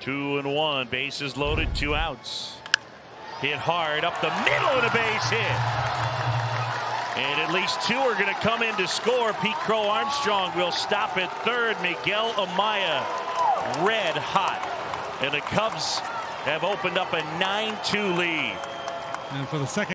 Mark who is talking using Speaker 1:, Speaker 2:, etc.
Speaker 1: 2-1, bases loaded, 2 outs. Hit hard up the middle of the base hit. And at least 2 are going to come in to score. Pete Crow Armstrong will stop at third. Miguel Amaya red hot. And the Cubs have opened up a 9-2 lead.
Speaker 2: And for the second